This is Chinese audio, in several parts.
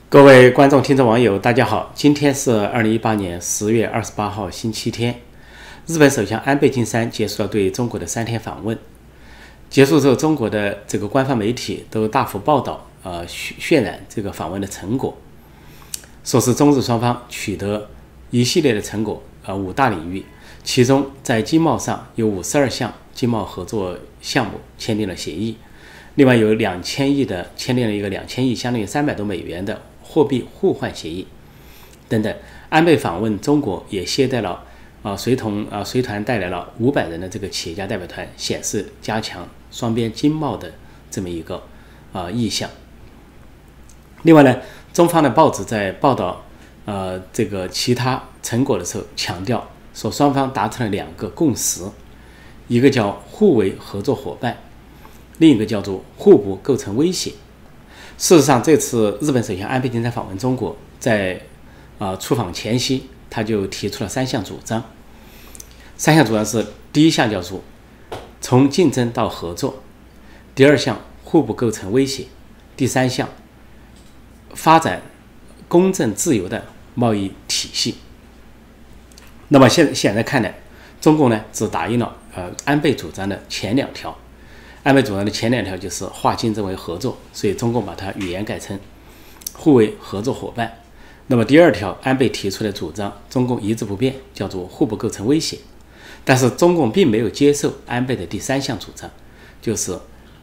各位观众、听众、网友，大家好！今天是2018年10月28号，星期天。日本首相安倍晋三结束了对中国的3天访问。结束之后，中国的这个官方媒体都大幅报道，渲染这个访问的成果，说是中日双方取得一系列的成果，5大领域，其中在经贸上有52项经贸合作项目签订了协议，另外有2000亿的签订了一个2000亿，相当于300多美元的货币互换协议等等。安倍访问中国也携带了随团带来了500人的这个企业家代表团，显示加强双边经贸的这么一个意向。另外呢，中方的报纸在报道这个其他成果的时候，强调说双方达成了2个共识，一个叫互为合作伙伴，另一个叫做互不构成威胁。事实上，这次日本首相安倍晋三访问中国，在出访前夕，他就提出了3项主张。3项主张是：第一项叫做从竞争到合作；第2项互不构成威胁；第3项发展公正自由的贸易体系。那么现在看来，中共呢只答应了安倍主张的前2条。安倍主张的前2条就是化竞争为合作，所以中共把它语言改成互为合作伙伴。那么第2条，安倍提出的主张，中共一直不变，叫做互不构成威胁。但是中共并没有接受安倍的第3项主张，就是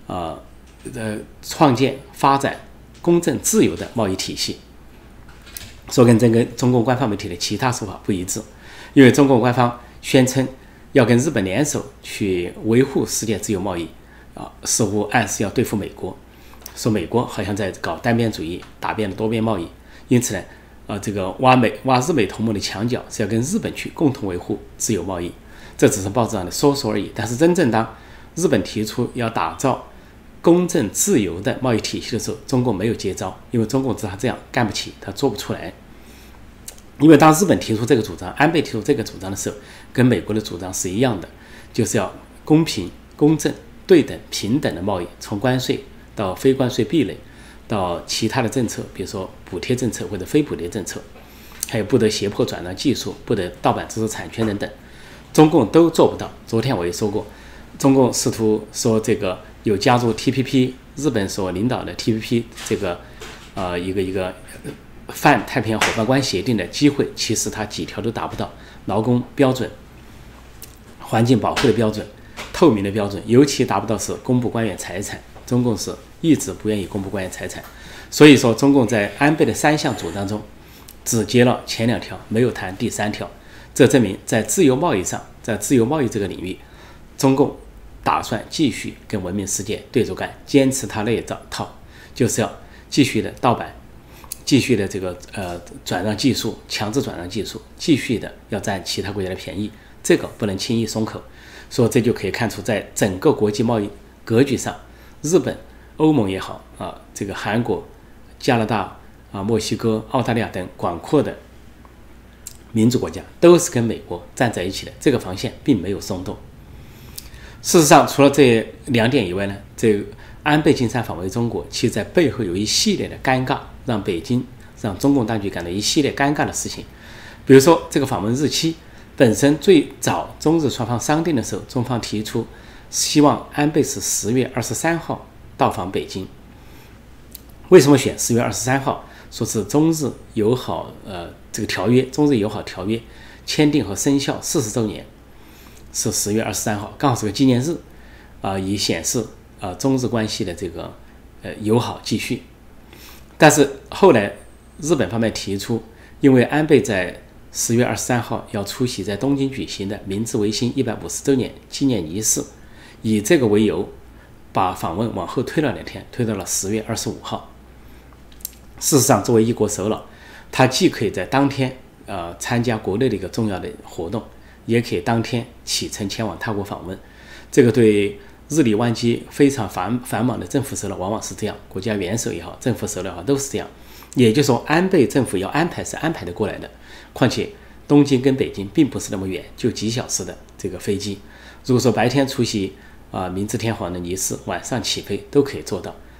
创建发展公正自由的贸易体系，说跟中共官方媒体的其他说法不一致。因为中共官方宣称要跟日本联手去维护世界自由贸易，似乎暗示要对付美国，说美国好像在搞单边主义，打遍了多边贸易，因此呢，这个挖日美同盟的墙角是要跟日本去共同维护自由贸易。这只是报纸上的说说而已。但是真正当日本提出要打造公正自由的贸易体系的时候，中共没有接招，因为中共知道他这样干不起，他做不出来。因为当日本提出这个主张，安倍提出这个主张的时候，跟美国的主张是一样的，就是要公平、公正、对等、平等的贸易，从关税到非关税壁垒，到其他的政策，比如说补贴政策或者非补贴政策，还有不得胁迫转让技术，不得盗版知识产权等等，中共都做不到。昨天我也说过，中共试图说这个有加入 TPP， 日本所领导的 TPP 这个一个泛太平洋伙伴关系协定的机会，其实它几条都达不到。劳工标准、环境保护的标准、透明的标准，尤其达不到是公布官员财产，中共是一直不愿意公布官员财产。所以说，中共在安倍的3项主张中，只接了前2条，没有谈第3条。这证明在自由贸易上，在自由贸易这个领域，中共打算继续跟文明世界对着干，坚持他那一套，就是要继续的盗版，继续的这个转让技术，强制转让技术，继续的要占其他国家的便宜，这个不能轻易松口。所以这就可以看出，在整个国际贸易格局上，日本、欧盟也好这个韩国、加拿大墨西哥、澳大利亚等广阔的民主国家都是跟美国站在一起的，这个防线并没有松动。事实上，除了这2点以外呢，这个安倍晋三访问中国，其实在背后有一系列的尴尬，让中共当局感到一系列尴尬的事情。比如说，这个访问日期本身最早中日双方商定的时候，中方提出希望安倍是10月23号到访北京。为什么选10月23号？说是中日友好这个条约，中日友好条约签订和生效40周年，是10月23号，刚好是个纪念日以显示中日关系的这个友好继续。但是后来日本方面提出，因为安倍在10月23号要出席在东京举行的明治维新150周年纪念仪式，以这个为由，把访问往后推了2天，推到了10月25号。事实上，作为一国首脑，他既可以在当天参加国内的一个重要的活动，也可以当天启程前往他国访问。这个对日理万机非常繁忙的政府首脑往往是这样，国家元首也好，政府首脑也好，都是这样。也就是说，安倍政府要安排是安排得过来的。况且东京跟北京并不是那么远，就几小时的这个飞机。如果说白天出席明治天皇的仪式，晚上起飞都可以做到。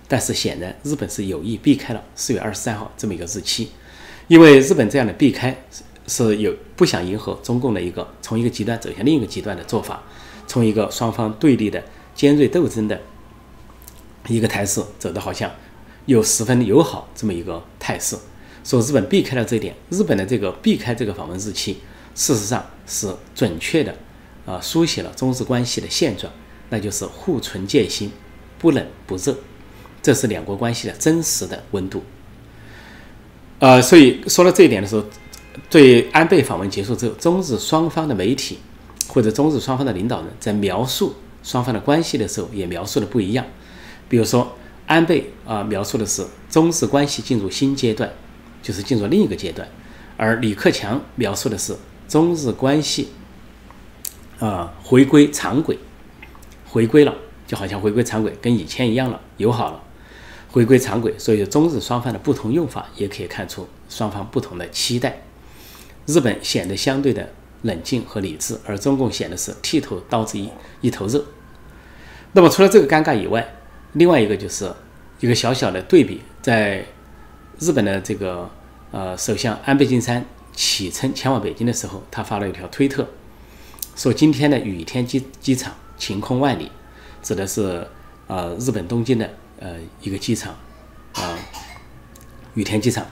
但是显然日本是有意避开了4月23号这么一个日期，因为日本这样的避开是有不想迎合中共的一个从一个极端走向另一个极端的做法，从一个双方对立的尖锐斗争的一个态势走到好像又十分友好这么一个态势，所以日本避开了这一点。日本的这个避开这个访问日期，事实上是准确的书写了中日关系的现状，那就是互存戒心，不冷不热，这是两国关系的真实的温度。所以说到这一点的时候，对安倍访问结束之后，中日双方的媒体或者中日双方的领导人在描述双方的关系的时候，也描述的不一样。比如说，安倍描述的是中日关系进入新阶段，就是进入另一个阶段，而李克强描述的是中日关系回归常轨，回归了，就好像回归常轨，跟以前一样了，友好了，回归常轨。所以中日双方的不同用法，也可以看出双方不同的期待。日本显得相对的冷静和理智，而中共显得是剃头刀子一头热。那么除了这个尴尬以外，另外一个就是一个小小的对比，在日本的这个首相安倍晋三启程前往北京的时候，他发了一条推特，说今天的羽田机场晴空万里，指的是日本东京的一个机场羽田机场。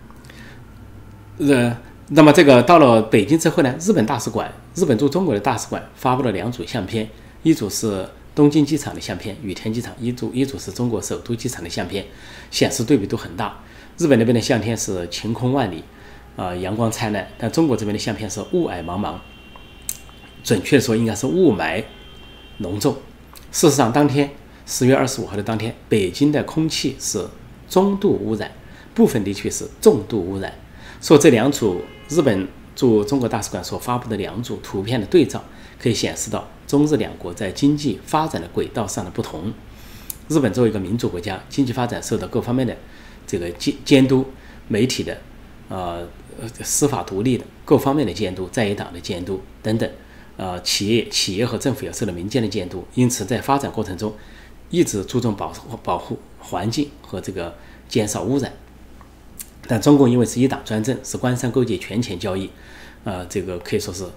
那么这个到了北京之后呢，日本驻中国的大使馆发布了2组相片，一组是东京机场的相片，羽田机场，一组是中国首都机场的相片，显示对比度很大。日本那边的相片是晴空万里阳光灿烂，但中国这边的相片是雾霭茫茫，准确的说应该是雾霾浓重。事实上，当天10月25号的当天，北京的空气是中度污染，部分地区是重度污染。说这2组日本驻中国大使馆所发布的2组图片的对照，可以显示到中日两国在经济发展的轨道上的不同。日本作为一个民主国家，经济发展受到各方面的这个监督，媒体的司法独立的各方面的监督，在野党的监督等等，企业和政府也受到民间的监督，因此在发展过程中一直注重保护环境和这个减少污染。但中共因为是一党专政，是官商勾结、权钱交易，这个可以说是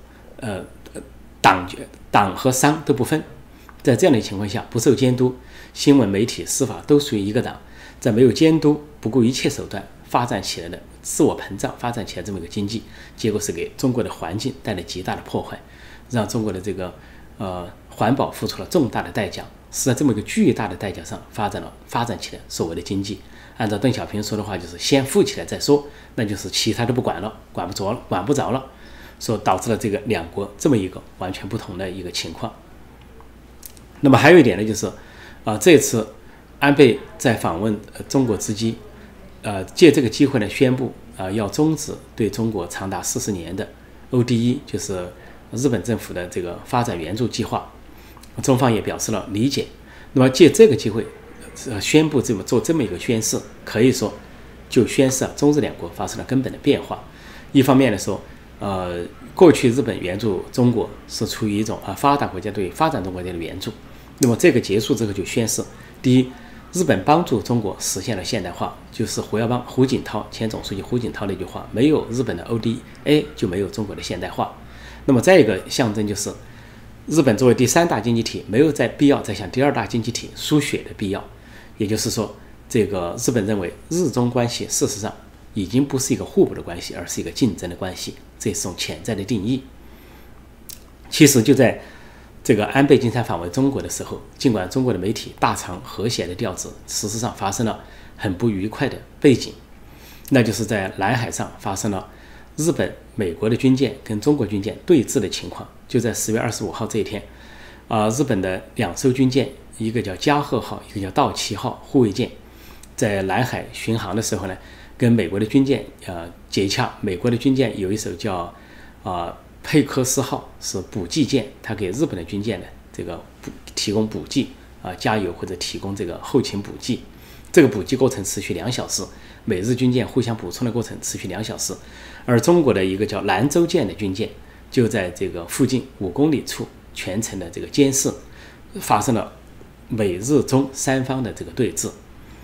党和商都不分。在这样的情况下，不受监督，新闻媒体、司法都属于一个党，在没有监督、不顾一切手段发展起来的自我膨胀发展起来这么一个经济，结果是给中国的环境带来极大的破坏，让中国的这个环保付出了重大的代价，是在这么一个巨大的代价上发展起来所谓的经济。按照邓小平说的话，就是先富起来再说，那就是其他都不管了，管不着了，所以导致了这个两国这么一个完全不同的一个情况。那么还有一点呢，就是这次安倍在访问中国之际，借这个机会呢宣布要终止对中国长达40年的 ODE， 就是日本政府的这个发展援助计划，中方也表示了理解。那么借这个机会宣布做这么一个宣誓，可以说就宣示中日两国发生了根本的变化。一方面来说，过去日本援助中国是出于一种发达国家对发展中国家的援助，那么这个结束之后就宣示，第一，日本帮助中国实现了现代化，就是胡锦涛前总书记胡锦涛的一句话，没有日本的 ODA 就没有中国的现代化。那么再一个象征就是日本作为第3大经济体，没有必要再向第2大经济体输血的必要。也就是说，这个日本认为日中关系事实上已经不是一个互补的关系，而是一个竞争的关系，这是一种潜在的定义。其实就在这个安倍晋三访问中国的时候，尽管中国的媒体大唱和谐的调子，事实上发生了很不愉快的背景，那就是在南海上发生了日本、美国的军舰跟中国军舰对峙的情况。就在10月25号这一天，日本的2艘军舰，一个叫加贺号，一个叫道奇号护卫舰，在南海巡航的时候呢，跟美国的军舰接洽。美国的军舰有一艘叫佩克斯号，是补给舰，它给日本的军舰呢这个提供补给加油或者提供这个后勤补给。这个补给过程持续2小时，美日军舰互相补充的过程持续2小时。而中国的一个叫兰州舰的军舰就在这个附近5公里处全程的这个监视，发生了美日中3方的这个对峙。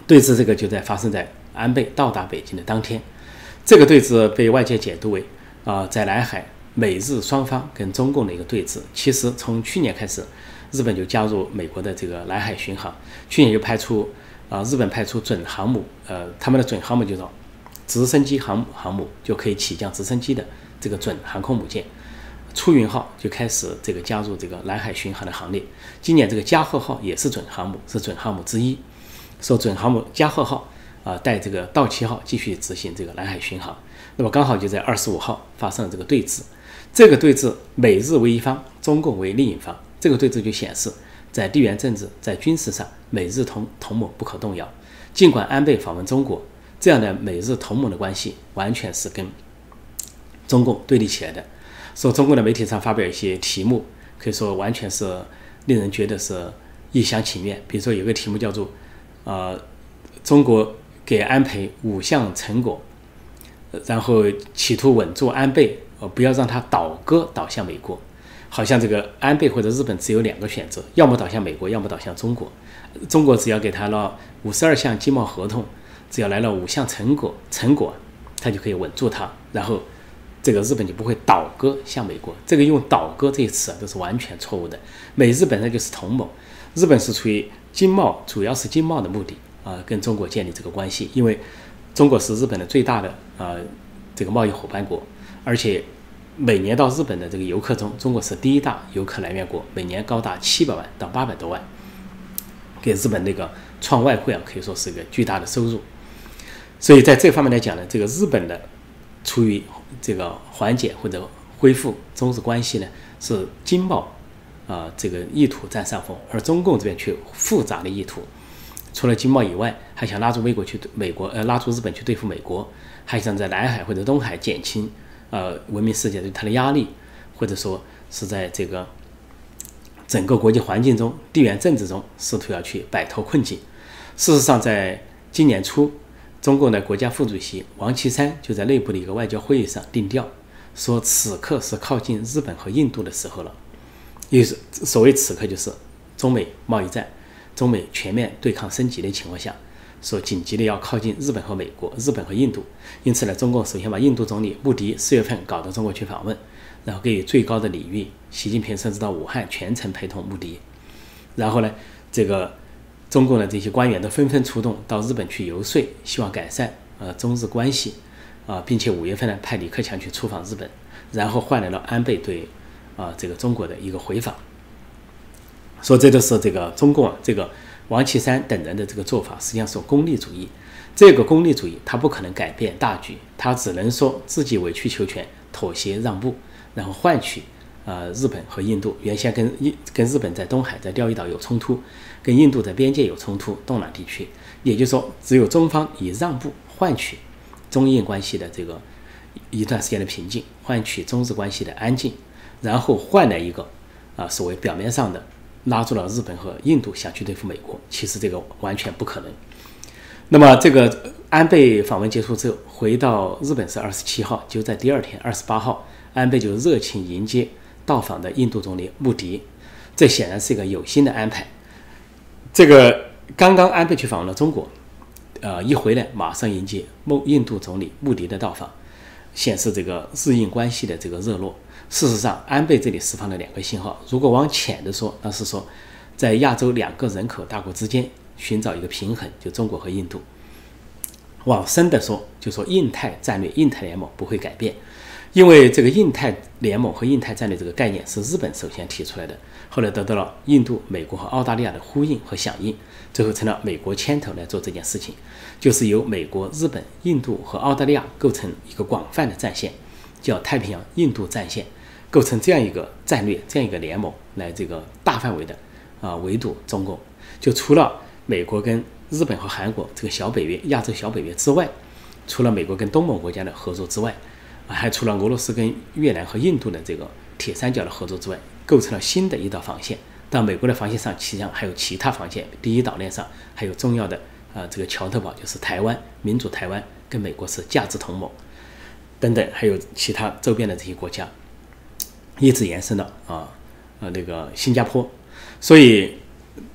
对峙这个就发生在安倍到达北京的当天。这个对峙被外界解读为在南海美日双方跟中共的一个对峙。其实从去年开始，日本就加入美国的这个南海巡航，去年就日本派出准航母，他们的准航母就是直升机航母，就可以起降直升机的这个准航空母舰。出云号就开始加入这个南海巡航的行列。今年这个加贺号也是准航母，是准航母之一。说准航母加贺号带这个道期号继续执行这个南海巡航。那么刚好就在25号发生了这个对峙。这个对峙美日为一方，中共为另一方。这个对峙就显示，在地缘政治、在军事上，美日同盟不可动摇。尽管安倍访问中国，这样的美日同盟的关系完全是跟中共对立起来的。说中共的媒体上发表一些题目，可以说完全是令人觉得是一厢情愿。比如说有个题目叫做中国给安倍5项成果，然后企图稳住安倍，不要让他倒向美国。好像这个安倍或者日本只有2个选择，要么倒向美国，要么倒向中国。中国只要给他了52项经贸合同，只要来了5项成果，他就可以稳住他，然后这个日本就不会倒戈向美国。这个用倒戈这一词都是完全错误的。美日本来就是同盟，日本是出于经贸，主要是经贸的目的跟中国建立这个关系，因为中国是日本的最大的这个贸易伙伴国，而且每年到日本的这个游客中，中国是第一大游客来源国，每年高达700万到800多万，给日本那个创外汇可以说是一个巨大的收入。所以在这方面来讲呢，这个日本的出于这个缓解或者恢复中日关系呢，是经贸这个意图占上风，而中共这边却复杂的意图，除了经贸以外，还想拉住拉住日本去对付美国，还想在南海或者东海减轻文明世界对它的压力，或者说是在这个整个国际环境中、地缘政治中试图要去摆脱困境。事实上，在今年初，中共的国家副主席王岐山就在内部的一个外交会议上定调，说此刻是靠近日本和印度的时候了。也是所谓此刻，就是中美贸易战、中美全面对抗升级的情况下，说紧急的要靠近日本和美国、日本和印度。因此呢，中共首先把印度总理穆迪4月份搞到中国去访问，然后给予最高的礼遇，习近平甚至到武汉全程陪同穆迪。然后呢，这个中共的这些官员都纷纷出动到日本去游说，希望改善中日关系并且5月份呢派李克强去出访日本，然后换来了安倍对这个中国的一个回访。说这就是这个中共这个王岐山等人的这个做法，实际上是功利主义。这个功利主义他不可能改变大局，他只能说自己委曲求全、妥协让步，然后换取日本和印度原先跟日本在东海在钓鱼岛有冲突，跟印度在边界有冲突，东南地区，也就是说只有中方以让步换取中印关系的这个一段时间的平静，换取中日关系的安静，然后换来一个所谓表面上的拉住了日本和印度想去对付美国，其实这个完全不可能。那么这个安倍访问结束之后回到日本是27号，就在第二天28号，安倍就热情迎接到访的印度总理穆迪，这显然是一个有心的安排。这个刚刚安倍去访问了中国，一回来马上迎接印度总理穆迪的到访，显示这个日印关系的这个热络。事实上，安倍这里释放了2个信号。如果往浅的说，那是说在亚洲2个人口大国之间寻找一个平衡，就中国和印度。往深的说，就说印太战略、印太联盟不会改变，因为这个印太联盟和印太战略这个概念是日本首先提出来的，后来得到了印度、美国和澳大利亚的呼应和响应，最后成了美国牵头来做这件事情，就是由美国、日本、印度和澳大利亚构成一个广泛的战线，叫太平洋印度战线，构成这样一个战略、这样一个联盟，来这个大范围的围堵中共。就除了美国跟日本和韩国这个小北约、亚洲小北约之外，除了美国跟东盟国家的合作之外，还除了俄罗斯跟越南和印度的这个铁三角的合作之外，构成了新的一道防线。但美国的防线上实际上还有其他防线，第一岛链上还有重要的这个桥头堡，就是台湾，民主台湾跟美国是价值同盟等等，还有其他周边的这些国家，一直延伸到那个新加坡。所以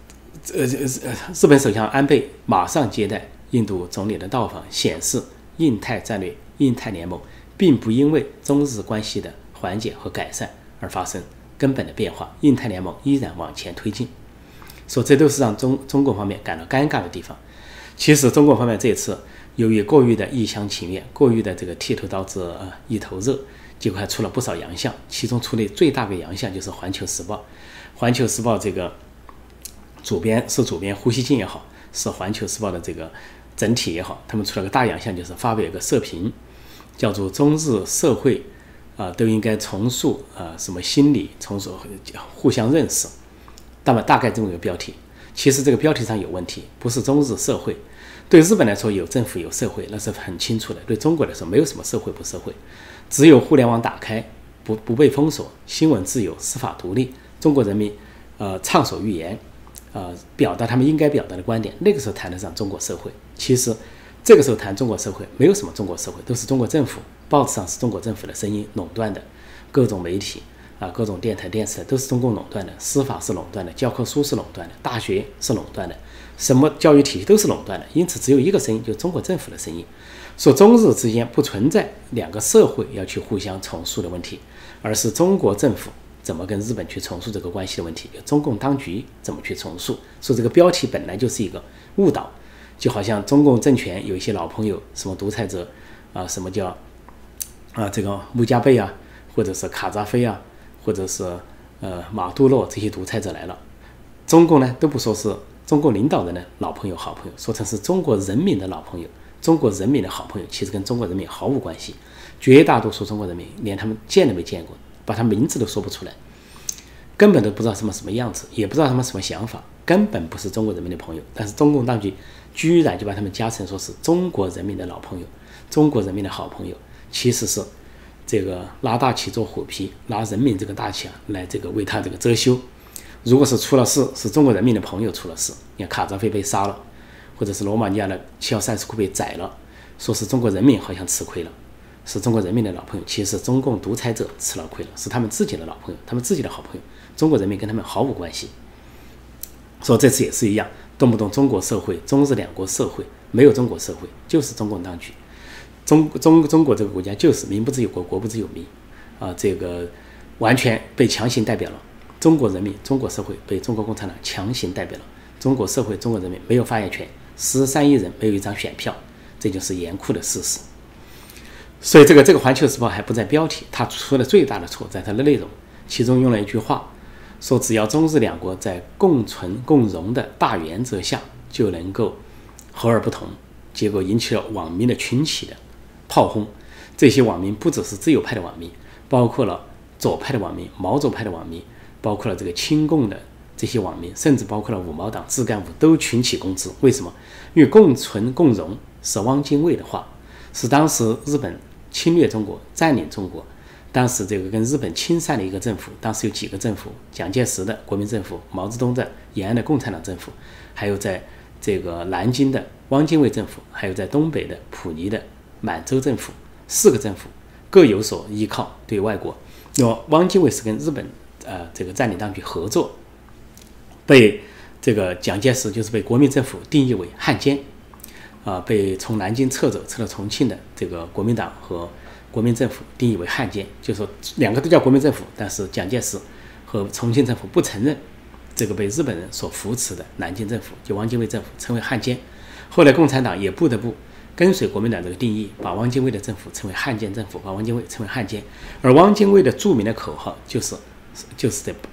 日本首相安倍马上接待印度总理的到访，显示印太战略、印太联盟并不因为中日关系的缓解和改善而发生根本的变化，印太联盟依然往前推进。说这都是让中共方面感到尴尬的地方。其实中国方面这次由于过于的一厢情愿，过于的这个剃头刀子一头热，结果还出了不少洋相，其中出的最大的洋相就是《环球时报》。《环球时报》这个主编胡锡进也好，是《环球时报》的这个整体也好，他们出了个大洋相，就是发表一个社评，叫做中日社会都应该重塑什么心理，重塑互相认识。那么大概这么一个标题，其实这个标题上有问题，不是中日社会。对日本来说有政府有社会，那是很清楚的。对中国来说没有什么社会不社会，只有互联网打开，不被封锁，新闻自由，司法独立，中国人民畅所欲言，表达他们应该表达的观点，那个时候谈得上中国社会。其实这个时候谈中国社会没有什么中国社会，都是中国政府，报纸上是中国政府的声音垄断的，各种媒体各种电台电视台都是中共垄断的，司法是垄断的，教科书是垄断的，大学是垄断的，什么教育体系都是垄断的。因此只有一个声音，就是中国政府的声音，说中日之间不存在两个社会要去互相重塑的问题，而是中国政府怎么跟日本去重塑这个关系的问题，中共当局怎么去重塑。说这个标题本来就是一个误导，就好像中共政权有一些老朋友，什么独裁者什么叫这个穆加贝或者是卡扎菲或者是马杜罗这些独裁者来了，中共呢都不说是中共领导人的老朋友好朋友，说成是中国人民的老朋友，中国人民的好朋友，其实跟中国人民毫无关系。绝大多数中国人民连他们见都没见过，把他名字都说不出来，根本都不知道什么样子，也不知道他们什么想法，根本不是中国人民的朋友。但是中共当局居然就把他们加成说是中国人民的老朋友，中国人民的好朋友，其实是这个拉大旗做虎皮，拿人民这个大旗来这个为他这个遮羞。如果是出了事，是中国人民的朋友出了事，你看卡扎菲被杀了，或者是罗马尼亚的齐奥塞斯库被宰了，说是中国人民好像吃亏了，是中国人民的老朋友，其实中共独裁者吃了亏了，是他们自己的老朋友，他们自己的好朋友，中国人民跟他们毫无关系。说这次也是一样，动不动中国社会、中日两国社会，没有中国社会，就是中共当局。中国这个国家就是民不知有国，国不知有民这个完全被强行代表了。中国人民、中国社会被中国共产党强行代表了，中国社会、中国人民没有发言权，13亿人没有一张选票，这就是严酷的事实。所以这个《环球时报》还不在标题，它出了最大的错在它的内容，其中用了一句话，说只要中日两国在共存共荣的大原则下就能够和而不同，结果引起了网民的群起的炮轰。这些网民不只是自由派的网民，包括了左派的网民、毛左派的网民，包括了这个亲共的这些网民，甚至包括了五毛党自干五都群起攻之。为什么？因为共存共荣是汪精卫的话，是当时日本侵略中国、占领中国，当时这个跟日本亲善的一个政府，当时有几个政府，蒋介石的国民政府，毛泽东的延安的共产党政府，还有在这个南京的汪精卫政府，还有在东北的溥仪的满洲政府，4个政府各有所依靠对外国。那么汪精卫是跟日本这个占领当局合作，被这个蒋介石就是被国民政府定义为汉奸被从南京撤走，撤到重庆的这个国民党和国民政府定义为汉奸，就是说两个都叫国民政府，但是蒋介石和重庆政府不承认这个被日本人所扶持的南京政府，就汪精卫政府称为汉奸。后来共产党也不得不跟随国民党这个定义，把汪精卫的政府称为汉奸政府，把汪精卫称为汉奸。而汪精卫的著名的口号就是这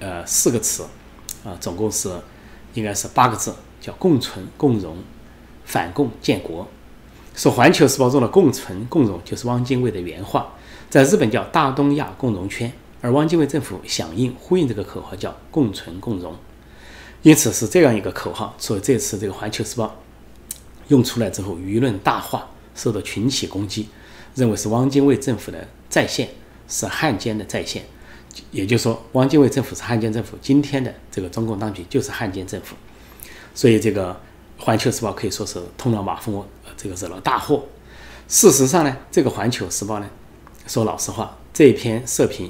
4个词总共是应该是8个字，叫共存共荣反共建国。说《环球时报》中的共存共荣就是汪精卫的原话，在日本叫大东亚共荣圈，而汪精卫政府响应呼应这个口号叫共存共荣。因此是这样一个口号，所以这次这个《环球时报》用出来之后，舆论大化，受到群起攻击，认为是汪精卫政府的再现，是汉奸的再现。也就是说，汪精卫政府是汉奸政府，今天的这个中共当局就是汉奸政府。所以这个《环球时报》可以说是通了马蜂窝，这个惹了大祸。事实上呢，这个《环球时报》呢，说老实话，这篇社评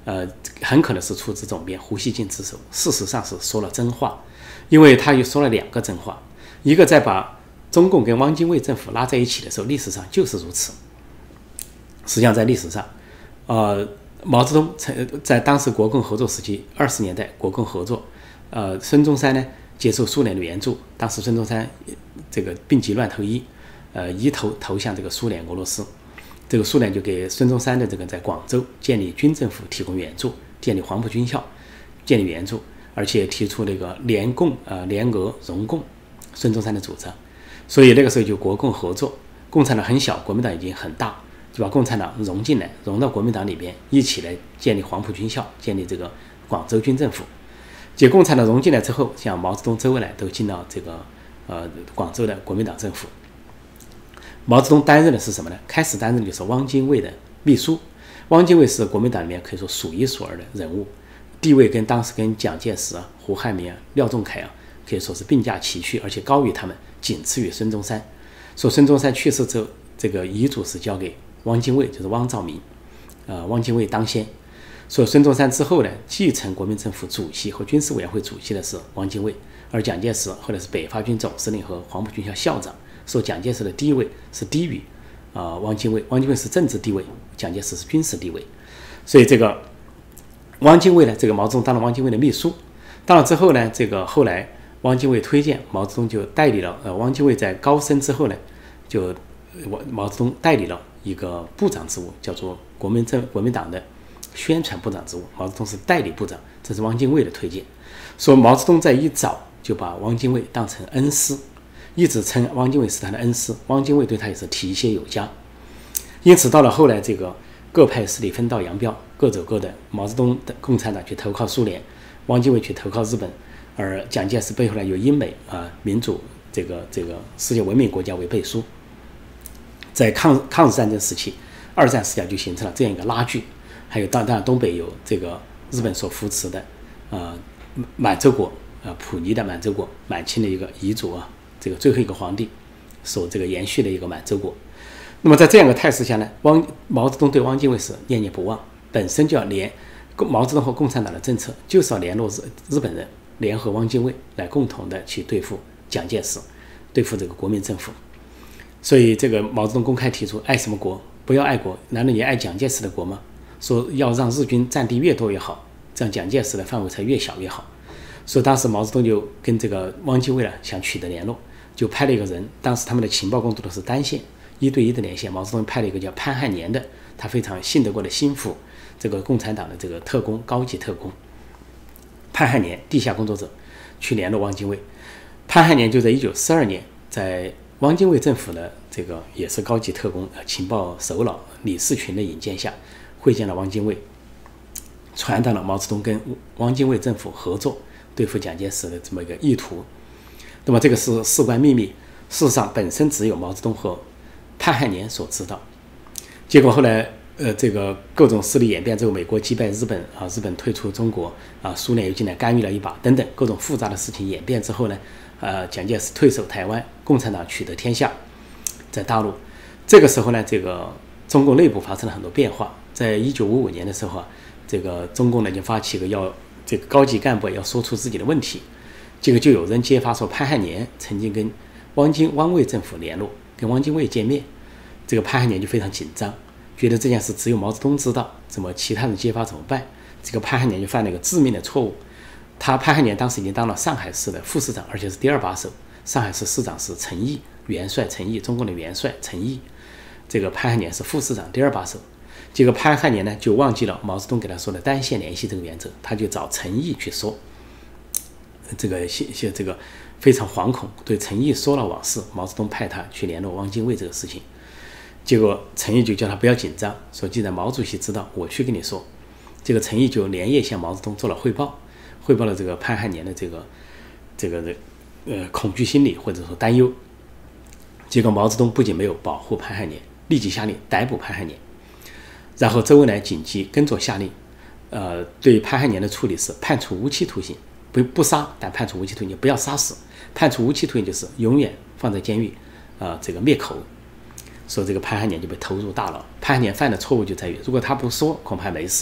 很可能是出自总编胡锡进之手，事实上是说了真话，因为他又说了2个真话，一个在把中共跟汪精卫政府拉在一起的时候，历史上就是如此。实际上在历史上，毛泽东在当时国共合作时期，20年代国共合作，孙中山呢接受苏联的援助，当时孙中山这个病急乱投医，一投向这个苏联俄罗斯，这个苏联就给孙中山的这个在广州建立军政府提供援助，建立黄埔军校，建立援助，而且提出那个联共联俄融共，孙中山的主张，所以那个时候就国共合作，共产党很小，国民党已经很大，就把共产党融进来，融到国民党里边，一起来建立黄埔军校，建立这个广州军政府。结果共产党融进来之后，像毛泽东、周恩来都进到这个广州的国民党政府。毛泽东担任的是什么呢？开始担任的就是汪精卫的秘书。汪精卫是国民党里面可以说数一数二的人物，地位当时跟蒋介石胡汉民廖仲恺可以说是并驾齐驱，而且高于他们，仅次于孙中山。说孙中山去世之后，这个遗嘱是交给汪精卫，就是汪兆铭，汪精卫当先。说孙中山之后呢，继承国民政府主席和军事委员会主席的是汪精卫，而蒋介石后来是北伐军总司令和黄埔军校校长。说蒋介石的地位是低于汪精卫，汪精卫是政治地位，蒋介石是军事地位。所以这个汪精卫呢，这个毛泽东当了汪精卫的秘书。当了之后呢，这个后来汪精卫推荐，毛泽东就代理了。汪精卫在高升之后呢，就毛泽东代理了一个部长职务，叫做国民党的宣传部长职务，毛泽东是代理部长，这是汪精卫的推荐。说毛泽东在一早就把汪精卫当成恩师，一直称汪精卫是他的恩师，汪精卫对他也是提携有加。因此到了后来，这个各派势力分道扬镳，各走各的。毛泽东的共产党去投靠苏联，汪精卫去投靠日本，而蒋介石背后呢有英美民主这个世界文明国家为背书。在抗日战争时期，二战时期就形成了这样一个拉锯。还有当然东北有这个日本所扶持的满洲国溥仪的满洲国，满清的一个遗族这个最后一个皇帝所这个延续的一个满洲国。那么在这样一个态势下呢，毛泽东对汪精卫是念念不忘，本身就要毛泽东和共产党的政策就是要联络日本人，联合汪精卫来共同的去对付蒋介石，对付这个国民政府。所以这个毛泽东公开提出，爱什么国？不要爱国，难道你爱蒋介石的国吗？说要让日军占地越多越好，这样蒋介石的范围才越小越好。所以当时毛泽东就跟这个汪精卫想取得联络，就派了一个人，当时他们的情报工作都是单线1对1的连线，毛泽东派了一个叫潘汉年的，他非常信得过的心腹，这个共产党的这个特工，高级特工潘汉年，地下工作者去联络汪精卫。潘汉年就在1942年在汪精卫政府的这个也是高级特工情报首脑李士群的引荐下会见了汪精卫，传达了毛泽东跟汪精卫政府合作对付蒋介石的这么一个意图。那么这个是事关秘密，事实上本身只有毛泽东和潘汉年所知道。结果后来这个各种势力演变之后，美国击败日本日本退出中国苏联又进来干预了一把等等各种复杂的事情演变之后呢，蒋介石退守台湾，共产党取得天下在大陆。这个时候呢，这个中共内部发生了很多变化。在1955年的时候这个中共呢就发起一个这个高级干部要说出自己的问题，结果就有人揭发说潘汉年曾经跟汪伪政府联络，跟汪精卫见面。这个潘汉年就非常紧张，觉得这件事只有毛泽东知道，怎么其他人揭发怎么办？这个潘汉年就犯了一个致命的错误。潘汉年当时已经当了上海市的副市长，而且是第2把手。上海市市长是陈毅，元帅陈毅，中共的元帅陈毅。这个潘汉年是副市长第2把手。结果潘汉年呢就忘记了毛泽东给他说的单线联系这个原则，他就找陈毅去说，这个非常惶恐，对陈毅说了往事。毛泽东派他去联络汪精卫这个事情，结果陈毅就叫他不要紧张，说既然毛主席知道，我去跟你说。这个陈毅就连夜向毛泽东做了汇报了这个潘汉年的这个恐惧心理或者说担忧。结果毛泽东不仅没有保护潘汉年，立即下令逮捕潘汉年。然后周恩来紧急跟着下令，对潘汉年的处理是判处无期徒刑，不杀，但判处无期徒刑，不要杀死。判处无期徒刑就是永远放在监狱，这个灭口。说这个潘汉年就被投入大牢。潘汉年犯的错误就在于，如果他不说，恐怕没事；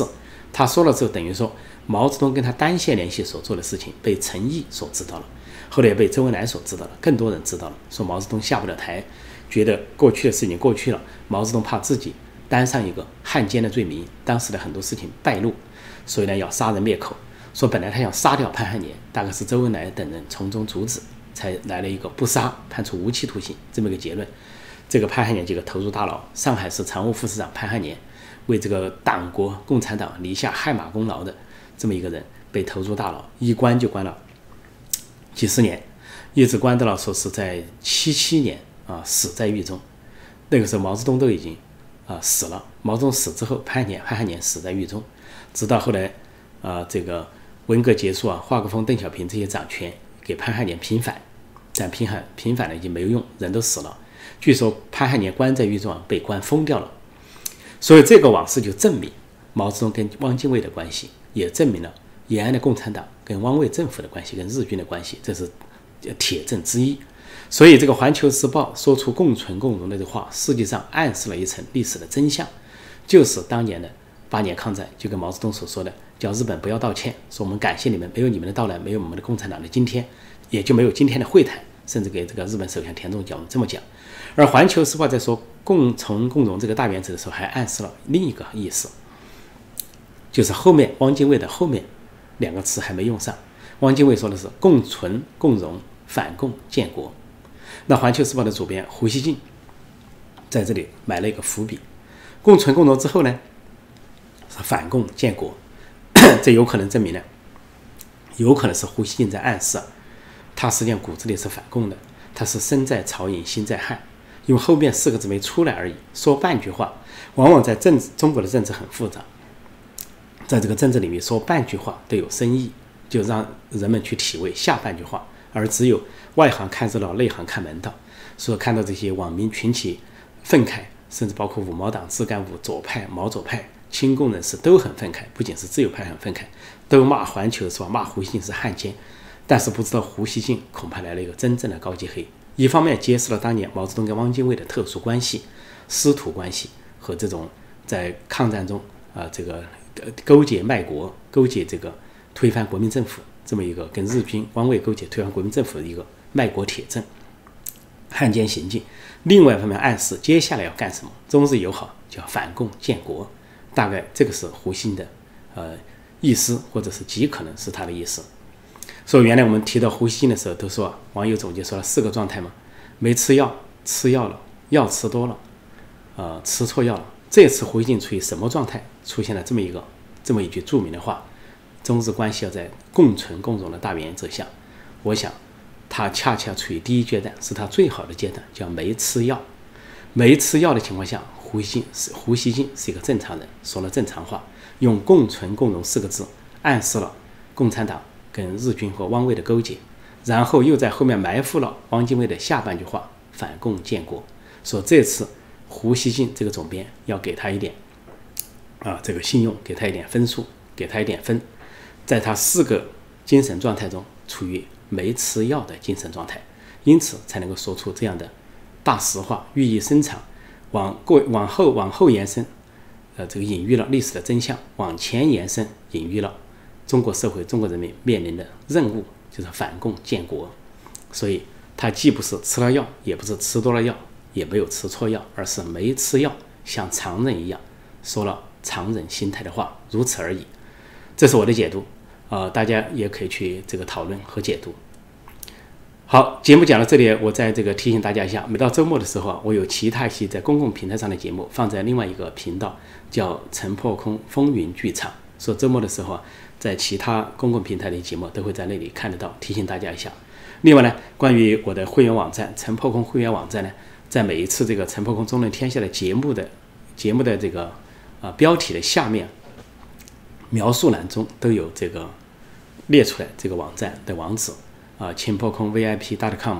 他说了之后，等于说毛泽东跟他单线联系所做的事情被陈毅所知道了，后来也被周恩来所知道了，更多人知道了，说毛泽东下不了台，觉得过去的事情过去了，毛泽东怕自己担上一个汉奸的罪名，当时的很多事情败露，所以呢要杀人灭口。说本来他想杀掉潘汉年，大概是周恩来等人从中阻止，才来了一个不杀，判处无期徒刑这么一个结论。这个潘汉年这个投入大牢，上海市常务副市长潘汉年，为这个党国共产党立下汗马功劳的这么一个人，被投入大牢，一关就关了几十年，一直关到了说是在77年死在狱中。那个时候毛泽东都已经死了，毛泽东死之后，潘汉年死在狱中，直到后来这个文革结束华国锋、邓小平这些掌权给潘汉年平反，但平反了已经没有用，人都死了。据说潘汉年关在狱中被关疯掉了。所以这个往事就证明毛泽东跟汪精卫的关系，也证明了延安的共产党跟汪伪政府的关系，跟日军的关系，这是铁证之一。所以这个《环球时报》说出共存共荣的这话，实际上暗示了一层历史的真相，就是当年的8年抗战，就跟毛泽东所说的，叫日本不要道歉，说我们感谢你们，没有你们的到来，没有我们的共产党的今天，也就没有今天的会谈，甚至给这个日本首相田中角荣这么讲。而《环球时报》在说共存共荣这个大原则的时候，还暗示了另一个意思，就是后面汪精卫的后面2个词还没用上。汪精卫说的是共存共荣，反共建国。那《环球时报》的主编胡锡进在这里埋了一个伏笔，共存共荣之后呢，是反共建国，这有可能证明呢，有可能是胡锡进在暗示他实际上骨子里是反共的，他是身在曹营心在汉，因为后面4个字没出来而已。说半句话，往往在中国的政治很复杂，在这个政治里面说半句话都有深意，就让人们去体味下半句话，而只有外行看热闹，内行看门道。所以看到这些网民群起愤慨，甚至包括五毛党、自干五、左派、毛左派、亲共人士都很愤慨，不仅是自由派很愤慨，都骂环球是吧？骂胡锡进是汉奸。但是不知道胡锡进恐怕来了一个真正的高级黑，一方面揭示了当年毛泽东跟汪精卫的特殊关系、师徒关系和这种在抗战中这个勾结卖国、勾结这个推翻国民政府这么一个跟日军汪伪勾结推翻国民政府的一个卖国铁证、汉奸行径。另外一方面暗示接下来要干什么，中日友好叫反共建国，大概这个是胡锡进的意思，或者是极可能是他的意思。所以原来我们提到胡锡进的时候，都说网友总结说了4个状态嘛，没吃药，吃药了，药吃多了，吃错药了。这次胡锡进处于什么状态？出现了这么一句著名的话：中日关系要在共存共荣的大原则下。我想他恰恰处于第一阶段，是他最好的阶段，叫没吃药。没吃药的情况下，胡锡进是一个正常人，说了正常话，用共存共荣4个字暗示了共产党跟日军和汪伪的勾结，然后又在后面埋伏了汪精卫的下半句话反共建国。说这次胡锡进这个总编要给他一点这个信用，给他一点分数，给他一点分，在他4个精神状态中处于没吃药的精神状态，因此才能够说出这样的大实话，寓意深长，往后延伸这个隐喻了历史的真相，往前延伸隐喻了中国社会、中国人民面临的任务，就是反共建国。所以他既不是吃了药，也不是吃多了药，也没有吃错药，而是没吃药，像常人一样说了常人心态的话，如此而已。这是我的解读，大家也可以去这个讨论和解读。好，节目讲到这里，我在这个提醒大家一下，每到周末的时候我有其他一些在公共平台上的节目放在另外一个频道，叫陈破空风云剧场。说周末的时候在其他公共平台的节目都会在那里看得到，提醒大家一下。另外呢，关于我的会员网站陈破空会员网站呢，在每一次这个陈破空纵论天下的节目的这个标题的下面描述栏中都有这个列出来这个网站的网址陈破空 VIP.com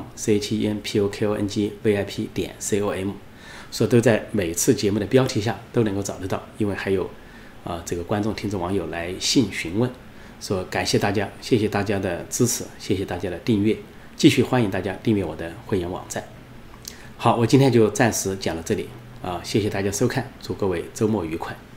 CHENPOKONG VIP.com， 所以都在每次节目的标题下都能够找得到。因为还有这个观众、听众、网友来信询问，说感谢大家，谢谢大家的支持，谢谢大家的订阅，继续欢迎大家订阅我的会员网站。好，我今天就暂时讲到这里谢谢大家收看，祝各位周末愉快。